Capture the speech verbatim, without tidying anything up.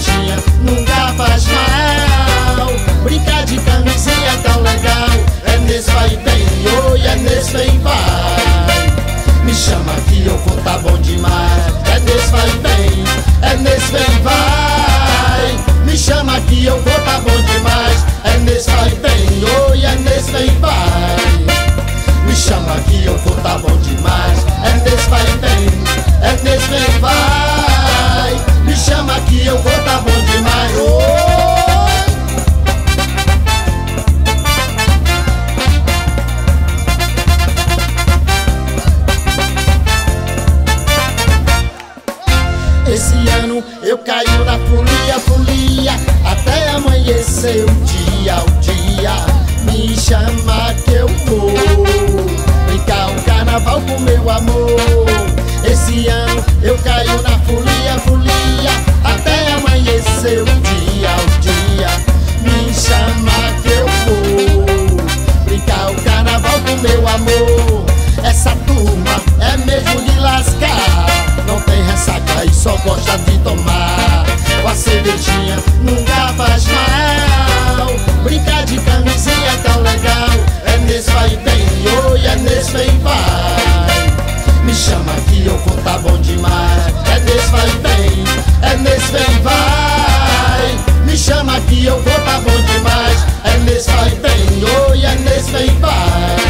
cervejinha nunca faz mal. Brincar de camisinha é tão legal. É nesse vai e vem, oi, é nesse vem e vai. Me chama que eu vou tá bom demais. É nesse vai e vem, é nesse vem e vai. Me chama que eu vou tá bom demais. É nesse vai e vem, oi, é nesse vem e vai. Me chama que eu vou tá bom demais. É nesse vai e vem, é nesse vem e vai. Me chama que eu vou tá bom demais. Oh! Esse ano eu caio na folia, folia, até amanhecer o dia, o dia. Me chama que eu vou brincar um carnaval com meu amor. Esse ano eu caio na folia, folia, até amanhecer o dia, o dia. Me chama que eu vou brincar o carnaval com meu amor. Essa turma é mesmo de lascar, não tem ressaca e só gosta de tomar. Com a cervejinha nunca faz mal. Brincar de camisinha é tão legal. É nesse vai e vem, oi, é nesse vem e vai. Me chama que eu vou tá bom demais. É nesse vai e vem, é nesse vem e vai. Me chama que eu vou tá bom demais. É nesse vai e vem, oi, é nesse vem e vai.